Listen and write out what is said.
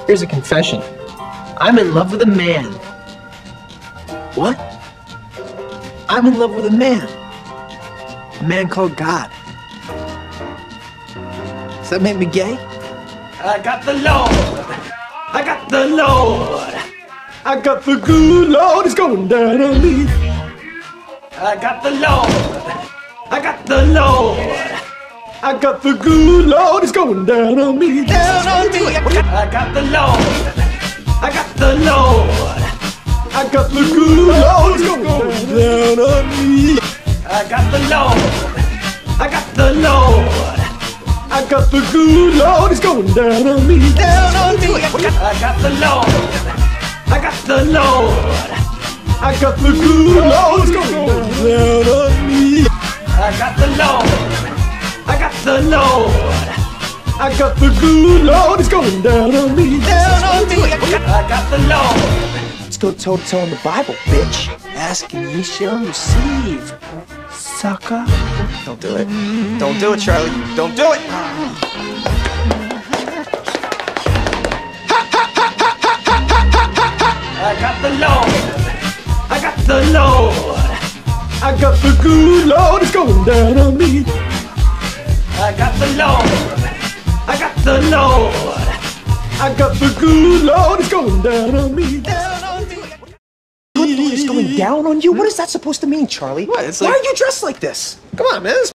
Here's a confession. I'm in love with a man. What? I'm in love with a man. A man called God. Does that make me gay? I got the Lord. I got the Lord. I got the good Lord. It's going down on me. I got the Lord. I got the Lord. I got the good Lord. It's going down on me. Down on me. I got the Lord. I got the Lord. I got the good Lord. It's going down on me. I got the Lord. I got the Lord. I got the good Lord, it's going down on me, down on me. I got the Lord, I got the Lord, I got the good Lord, it's going down on me. I got the Lord, I got the Lord, I got the good Lord, it's going down on me, down on me. I got the Lord. Let's go toe to toe in the Bible, bitch. Ask and ye shall receive. Sucker. Don't do it. Don't do it, Charlie. Don't do it! I got the Lord. I got the Lord. I got the good Lord. It's going down on me. I got the Lord. I got the Lord. I got the good Lord. It's going down on me. Down on me. Good Lord is going down on you? What is that supposed to mean, Charlie? What? It's Why like- are you dressed like this? Come on, man.